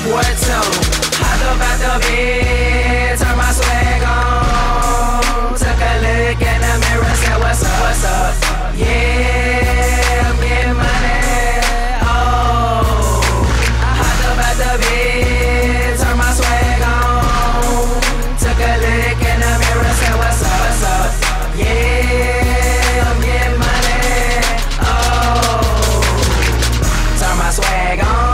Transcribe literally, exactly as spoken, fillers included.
Where to? Hopped up out the bed, turn my swag on. Took a look in the mirror, said what's up, what's up? Yeah, I'm getting money. Oh, I hopped up out the bed, turn my swag on. Took a look in the mirror, said what's up, what's up? Yeah, I'm getting money. Oh, turn my swag on.